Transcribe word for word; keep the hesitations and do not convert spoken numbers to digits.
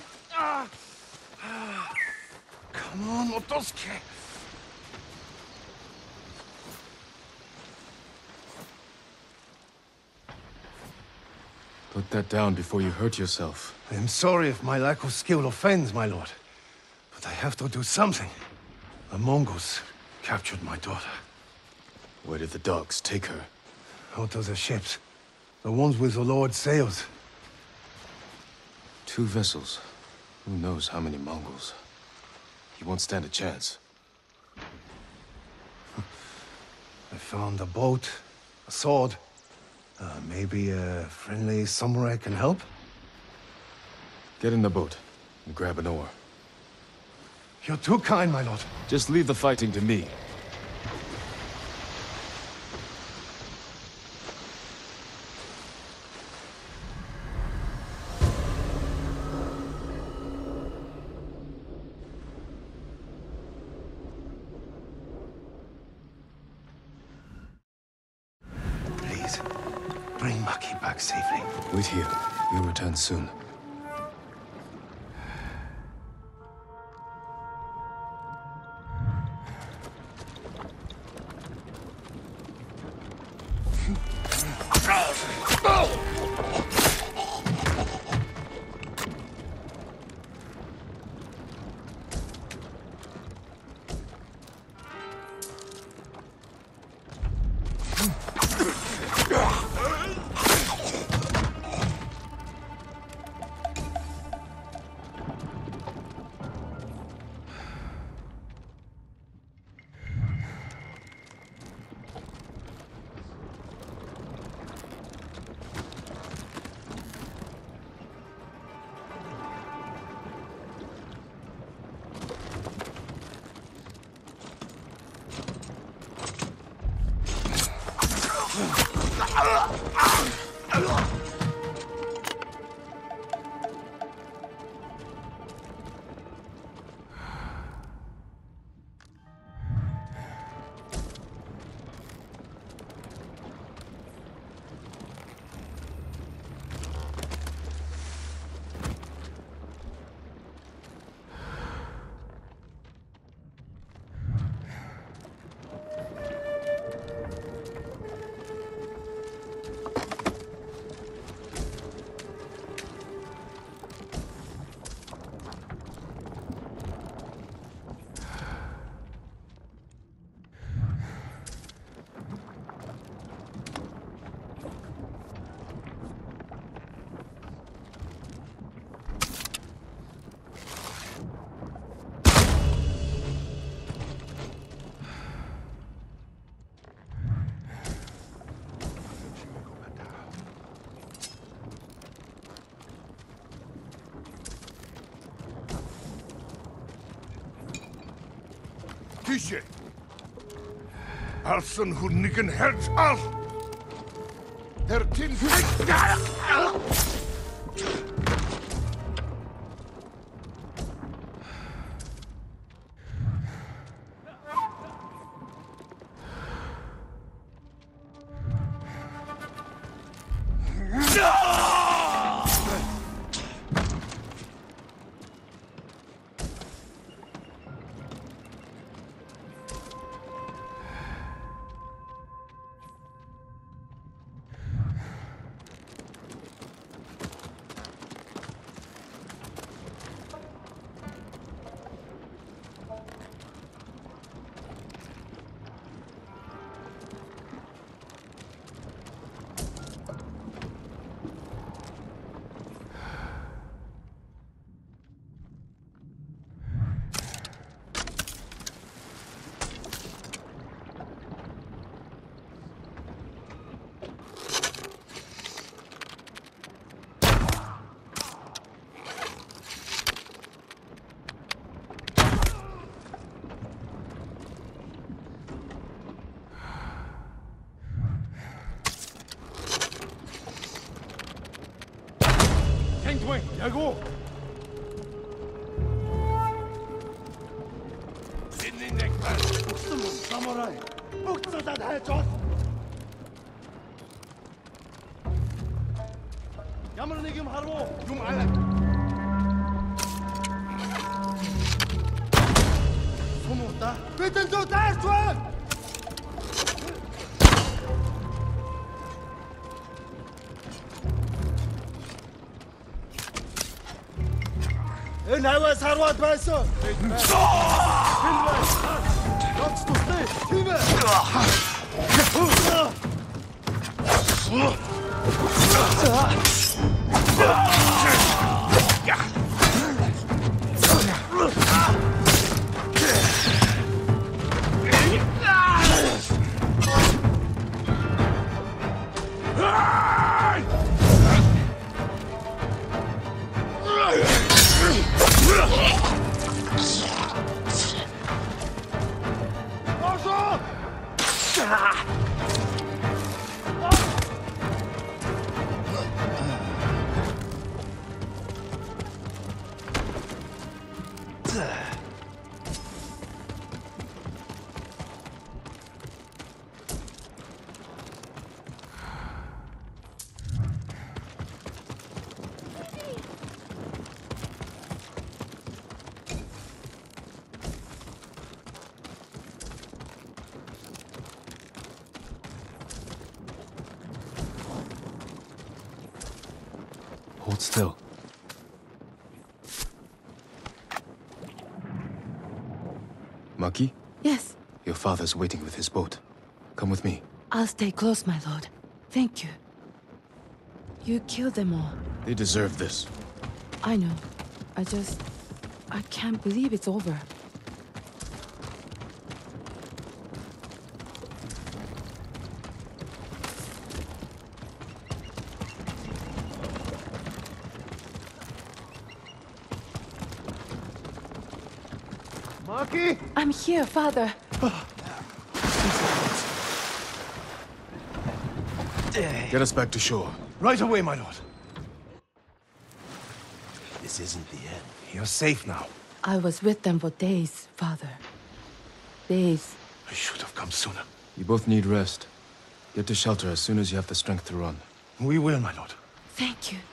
Come on, Otosuke. Put that down before you hurt yourself. I am sorry if my lack of skill offends, my lord. But I have to do something. The Mongols captured my daughter. Where did the dogs take her? Out of the ships. The ones with the Lord's sails. Two vessels. Who knows how many Mongols? He won't stand a chance. I found a boat, a sword. Uh, maybe a friendly samurai can help? Get in the boat and grab an oar. You're too kind, my lord. Just leave the fighting to me. Please, bring Maki back safely. Wait here. We'll return soon. Tische. Alsen hun nikken herz al. Der tin. 야고! 사무라이, 복수다 해줘. 야무는 이금 하루 좀 알라. Schieten du das, toi! In Haues Harwad Weißer! Kannst du's nicht? Himmel! Hold still. Maki? Yes, Your father's waiting with his boat. Come with me. I'll stay close, my lord. Thank you. You killed them all. They deserve this. I know. I just... I can't believe it's over. Maki? I'm here, father. Get us back to shore. Right away, my lord. This isn't the end. You're safe now. I was with them for days, father. Days. I should have come sooner. You both need rest. Get to shelter as soon as you have the strength to run. We will, my lord. Thank you.